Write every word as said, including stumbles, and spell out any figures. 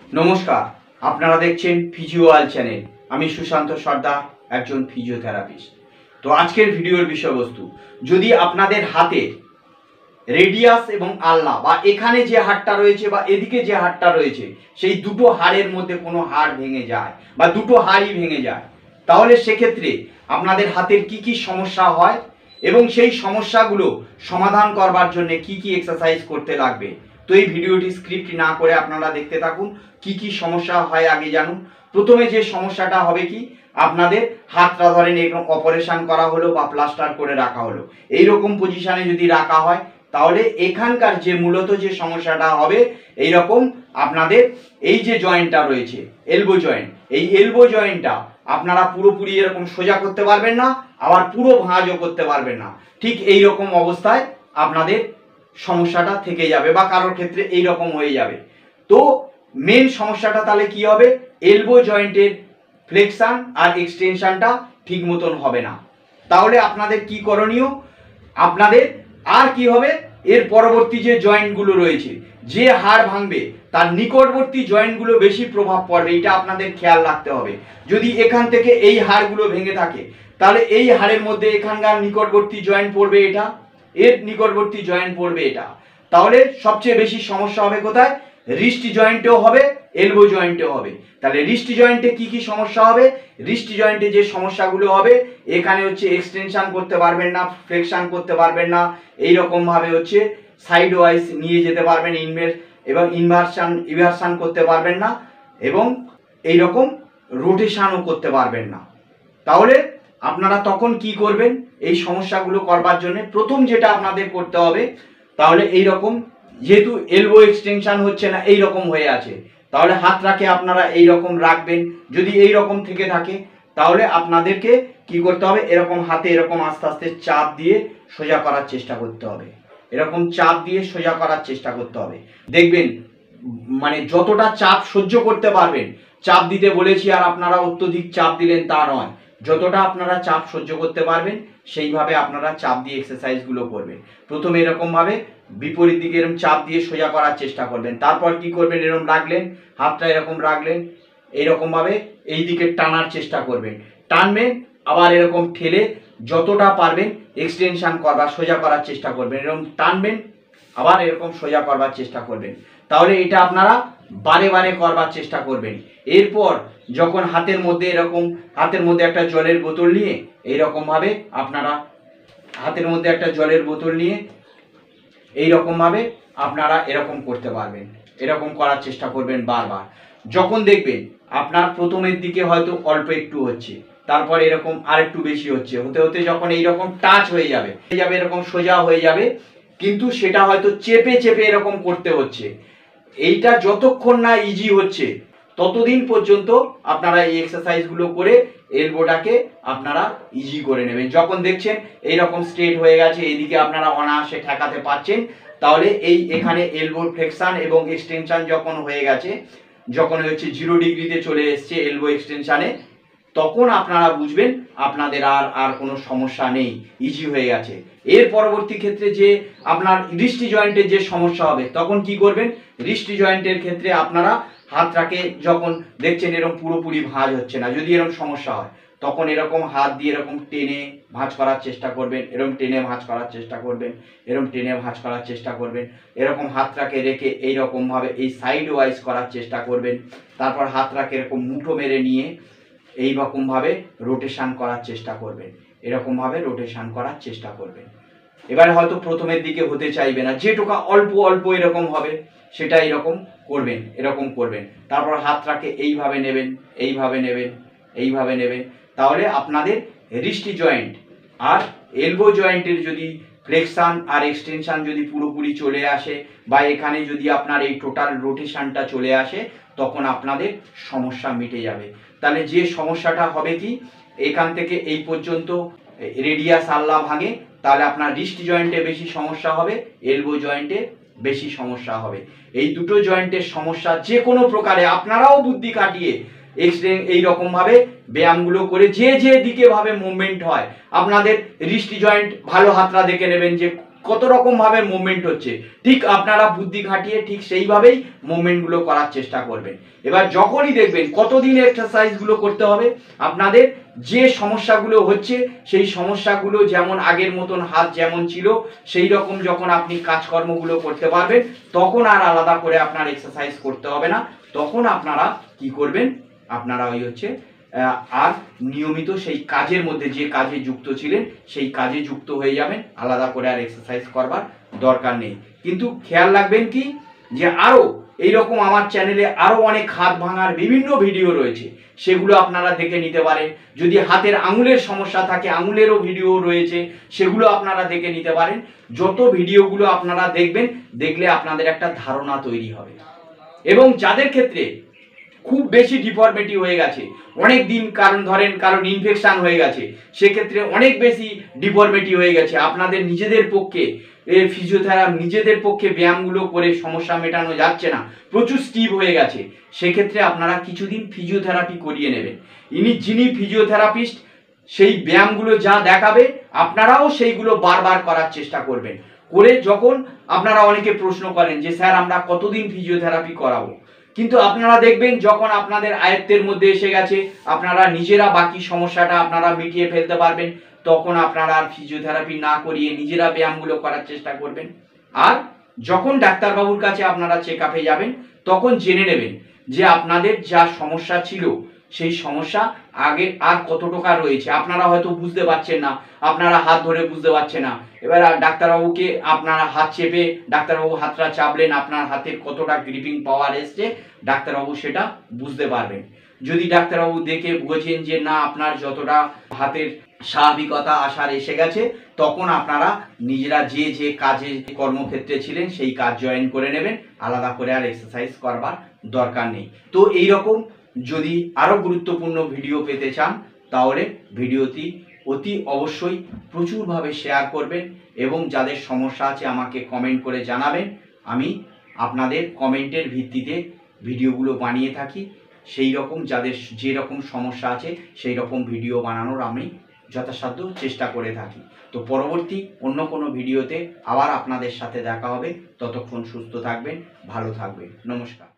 নমস্কার, আপনারা দেখছেন ফিজিওয়াল চ্যানেল। আমি সুশান্ত সর্দার, একজন ফিজিওথেরাপিস্ট। তো আজকের ভিডিওর বিষয়বস্তু, যদি আপনাদের হাতে রেডিয়াস এবং আলনা বা এখানে যে হাড়টা রয়েছে বা এদিকে যে হাড়টা রয়েছে সেই দুটো হাড়ের মধ্যে কোনো হাড় ভেঙে যায় বা দুটো হাড়ই ভেঙে যায়, তাহলে সেক্ষেত্রে আপনাদের হাতের কি কি সমস্যা হয় এবং সেই সমস্যাগুলো সমাধান করবার জন্য কি কি এক্সারসাইজ করতে লাগবে। তো এই ভিডিওটি স্ক্রিপ্ট না করে আপনারা দেখতে থাকুন। কি কি সমস্যা হয় আগে জানুন। প্রথমে যে সমস্যাটা হবে কি, আপনাদের হাতটা ধরেন এরকম অপারেশন করা হলো বা প্লাস্টার করে রাখা হলো, এইরকম পজিশনে যদি রাখা হয় তাহলে এখানকার যে মূলত যে সমস্যাটা হবে, এই রকম আপনাদের এই যে জয়েন্টটা রয়েছে এলবো জয়েন্ট, এই এলবো জয়েন্টটা আপনারা পুরোপুরি এরকম সোজা করতে পারবেন না, আবার পুরো ভাঁজও করতে পারবেন না। ঠিক এই রকম অবস্থায় আপনাদের সমস্যাটা থেকে যাবে বা কারোর ক্ষেত্রে এই রকম হয়ে যাবে। তো মেন সমস্যাটা তাহলে কি হবে, এলবো জয়েন্টের ফ্লেকশন আর এক্সটেনশনটা ঠিক মতন হবে না। তাহলে আপনাদের কি করণীয়, আপনাদের আর কি হবে, এর পরবর্তী যে জয়েন্টগুলো রয়েছে, যে হাড় ভাঙবে তার নিকটবর্তী জয়েন্টগুলো বেশি প্রভাব পড়বে, এটা আপনাদের খেয়াল রাখতে হবে। যদি এখান থেকে এই হাড়গুলো ভেঙে থাকে তাহলে এই হাড়ের মধ্যে এখানকার নিকটবর্তী জয়েন্ট পড়বে এটা, এর নিকটবর্তী জয়েন্ট পড়বে এটা। তাহলে সবচেয়ে বেশি সমস্যা হবে কোথায়, রিস্ট জয়েন্টেও হবে, এলবো জয়েন্টেও হবে। তাহলে রিস্ট জয়েন্টে কি কি সমস্যা হবে, রিস্ট জয়েন্টে যে সমস্যাগুলো হবে, এখানে হচ্ছে এক্সটেনশন করতে পারবেন না, ফ্লেকশন করতে পারবেন না, এইরকম ভাবে হচ্ছে সাইড ওয়াইজ নিয়ে যেতে পারবেন ইনভের এবং ইনভার্সন ইভার্সন করতে পারবেন না, এবং এই রকম রোটেশনও করতে পারবেন না। তাহলে আপনারা তখন কি করবেন, এই সমস্যাগুলো করবার জন্য প্রথম যেটা আপনাদের করতে হবে, তাহলে এই রকম যেহেতু এলবো এক্সটেনশন হচ্ছে না, এই রকম হয়ে আছে, তাহলে হাতটাকে আপনারা এই রকম রাখবেন। যদি এই রকম থেকে থাকে তাহলে আপনাদেরকে কি করতে হবে, এরকম হাতে এরকম আস্তে আস্তে চাপ দিয়ে সোজা করার চেষ্টা করতে হবে, এরকম চাপ দিয়ে সোজা করার চেষ্টা করতে হবে। দেখবেন মানে যতটা চাপ সহ্য করতে পারবেন, চাপ দিতে বলেছি আর আপনারা অত্যধিক চাপ দিলেন তা নয়, যতটা আপনারা চাপ সহ্য করতে পারবেন সেইভাবে আপনারা চাপ দিয়ে এক্সারসাইজগুলো করবেন। প্রথমে এরকমভাবে বিপরীত দিকে এরকম চাপ দিয়ে সোজা করার চেষ্টা করবেন। তারপর কি করবেন, এরকম রাখলেন, হাতটা এরকম রাখলেন, এইরকমভাবে এই দিকে টানার চেষ্টা করবেন, টানবেন, আবার এরকম ঠেলে যতটা পারবেন এক্সটেনশন করবার সোজা করার চেষ্টা করবেন, এরকম টানবেন, আবার এরকম সোজা করবার চেষ্টা করবেন। তাহলে এটা আপনারা বারে বারে করবার চেষ্টা করবেন। এরপর যখন হাতের মধ্যে এরকম হাতের মধ্যে একটা জলের বোতল নিয়ে এইরকম ভাবে আপনারা হাতের মধ্যে একটা জলের বোতল নিয়ে এইরকম ভাবে আপনারা এরকম করতে পারবেন, এরকম করার চেষ্টা করবেন বারবার। যখন দেখবেন আপনার প্রথমের দিকে হয়তো অল্প একটু হচ্ছে, তারপর এরকম আরেকটু বেশি হচ্ছে, হতে হতে যখন এইরকম টাচ হয়ে যাবে হয়ে যাবে এরকম সোজা হয়ে যাবে, কিন্তু সেটা হয়তো চেপে চেপে এরকম করতে হচ্ছে, এইটা যতক্ষণ না ইজি হচ্ছে ততদিন পর্যন্ত আপনারা এই এক্সারসাইজগুলো করে এলবোটাকে আপনারা ইজি করে নেবেন। যখন দেখছেন এইরকম স্ট্রেট হয়ে গেছে, এদিকে আপনারা অনায়াসে ঠেকাতে পারছেন, তাহলে এই এখানে এলবোর ফ্লেকশন এবং এক্সটেনশন যখন হয়ে গেছে, যখন হচ্ছে জিরো ডিগ্রিতে চলে এসছে এলবো এক্সটেনশনে, তখন আপনারা বুঝবেন আপনাদের আর আর কোনো সমস্যা নেই, ইজি হয়ে গেছে। এর পরবর্তী ক্ষেত্রে যে আপনার রিস্ট জয়েন্টের যে সমস্যা হবে, তখন কি করবেন, রিস্ট জয়েন্টের ক্ষেত্রে আপনারা হাতটাকে যখন দেখছেন এরকম পুরোপুরি ভাঁজ হচ্ছে না, যদি এরকম সমস্যা হয় তখন এরকম হাত দিয়ে এরকম টেনে ভাঁজ করার চেষ্টা করবেন, এরকম টেনে ভাঁজ করার চেষ্টা করবেন, এরকম টেনে ভাঁজ করার চেষ্টা করবেন, এরকম হাতটাকে রেখে এইরকমভাবে এই সাইড ওয়াইজ করার চেষ্টা করবেন। তারপর হাতটাকে এরকম মুঠো মেরে নিয়ে এইরকমভাবে রোটেশন করার চেষ্টা করবেন, এরকমভাবে রোটেশন করার চেষ্টা করবেন। এবারে হয়তো প্রথমের দিকে হতে চাইবে না, যেটুকু অল্প অল্প এরকম হবে সেটা এরকম করবেন, এরকম করবেন। তারপর হাতটাকে এইভাবে নেবেন, এইভাবে নেবেন, এইভাবে নেবেন। তাহলে আপনাদের রিস্ট জয়েন্ট আর এলবো জয়েন্টের যদি ফ্লেকশন আর এক্সটেনশন যদি পুরোপুরি চলে আসে বা এখানে যদি আপনার এই টোটাল রোটেশনটা চলে আসে, তখন আপনাদের সমস্যা মিটে যাবে। তাহলে যে সমস্যাটা হবে কি, এখান থেকে এই পর্যন্ত রেডিয়াস আল্লা ভাঙে, তাহলে আপনার রিস্ট জয়েন্টে বেশি সমস্যা হবে, এলবো জয়েন্টে বেশি সমস্যা হবে। এই দুটো জয়েন্টের সমস্যা যে কোনো প্রকারে আপনারাও বুদ্ধি কাটিয়ে এক্সরে এইরকম ভাবে ব্যায়ামগুলো করে যে যে দিকে ভাবে মুভমেন্ট হয়, আপনাদের রিস্ট জয়েন্ট ভালো হাতটা দেখে নেবেন যে কত রকমভাবে মুভমেন্ট হচ্ছে, ঠিক আপনারা বুদ্ধি খাটিয়ে ঠিক সেইভাবেই মুভমেন্টগুলো করার চেষ্টা করবেন। এবার যখনই দেখবেন কতদিন এক্সারসাইজগুলো করতে হবে, আপনাদের যে সমস্যাগুলো হচ্ছে সেই সমস্যাগুলো যেমন আগের মতন হাত যেমন ছিল সেই রকম যখন আপনি কাজকর্মগুলো করতে পারবেন, তখন আর আলাদা করে আপনার এক্সারসাইজ করতে হবে না। তখন আপনারা কি করবেন, আপনারা ওই হচ্ছে আর নিয়মিত সেই কাজের মধ্যে যে কাজে যুক্ত ছিলেন সেই কাজে যুক্ত হয়ে যাবেন, আলাদা করে আর এক্সারসাইজ করবার দরকার নেই। কিন্তু খেয়াল রাখবেন কি, যে আরও এইরকম আমার চ্যানেলে আরও অনেক হাত ভাঙার বিভিন্ন ভিডিও রয়েছে, সেগুলো আপনারা দেখে নিতে পারেন। যদি হাতের আঙুলের সমস্যা থাকে, আঙুলেরও ভিডিও রয়েছে, সেগুলো আপনারা দেখে নিতে পারেন। যত ভিডিওগুলো আপনারা দেখবেন, দেখলে আপনাদের একটা ধারণা তৈরি হবে। এবং যাদের ক্ষেত্রে খুব বেশি ডিফর্মিটি হয়ে গেছে, অনেক দিন কারণ ধরেন কারণ ইনফেকশন হয়ে গেছে, সেক্ষেত্রে অনেক বেশি ডিফর্মিটি হয়ে গেছে, আপনাদের নিজেদের পক্ষে ফিজিওথেরাপি নিজেদের পক্ষে ব্যায়ামগুলো করে সমস্যা মেটানো যাচ্ছে না, প্রচুর স্টিভ হয়ে গেছে, সেক্ষেত্রে আপনারা কিছুদিন ফিজিওথেরাপি করিয়ে নেবেন। ইনি যিনি ফিজিওথেরাপিস্ট সেই ব্যায়ামগুলো যা দেখাবে আপনারাও সেইগুলো বারবার করার চেষ্টা করবেন। করে যখন আপনারা অনেকে প্রশ্ন করেন যে স্যার আমরা কতদিন ফিজিওথেরাপি করাবো, কিন্তু আপনারা দেখবেন যখন আপনাদের আয়ত্তের মধ্যে এসে গেছে, আপনারা নিজেরা বাকি সমস্যাটা আপনারা মিটিয়ে ফেলতে পারবেন, তখন আপনারা আর ফিজিওথেরাপি না করিয়ে নিজেরা ব্যায়ামগুলো করার চেষ্টা করবেন। আর যখন ডাক্তারবাবুর কাছে আপনারা চেক আপে যাবেন, তখন জেনে নেবেন যে আপনাদের যা সমস্যা ছিল সেই সমস্যা আগে আর কত টাকা রয়েছে। আপনারা হয়তো বুঝতে পারছেন না, আপনারা হাত ধরে বুঝতে পারছেন না, এবার ডাক্তারবাবুকে আপনারা হাত চেপে ডাক্তারবাবু হাতটা চাপলেন, আপনার হাতের কতটা গ্রিপিং পাওয়ার এসছে ডাক্তারবাবু সেটা বুঝতে পারবেন। যদি ডাক্তারবাবু দেখে বোঝেন যে না আপনার যতটা হাতের স্বাভাবিকতা আসার এসে গেছে, তখন আপনারা নিজেরা যে যে কাজে কর্মক্ষেত্রে ছিলেন সেই কাজ জয়েন করে নেবেন, আলাদা করে আর এক্সারসাইজ করবার দরকার নেই। তো এই রকম যদি আরও গুরুত্বপূর্ণ ভিডিও পেতে চান, তাহলে ভিডিওটি অতি অবশ্যই প্রচুরভাবে শেয়ার করবেন এবং যাদের সমস্যা আছে আমাকে কমেন্ট করে জানাবেন। আমি আপনাদের কমেন্টের ভিত্তিতে ভিডিওগুলো বানিয়ে থাকি, সেই রকম যাদের যে রকম সমস্যা আছে সেই রকম ভিডিও বানানোর আমি যথাসাধ্য চেষ্টা করে থাকি। তো পরবর্তী অন্য কোনো ভিডিওতে আবার আপনাদের সাথে দেখা হবে, ততক্ষণ সুস্থ থাকবেন, ভালো থাকবেন, নমস্কার।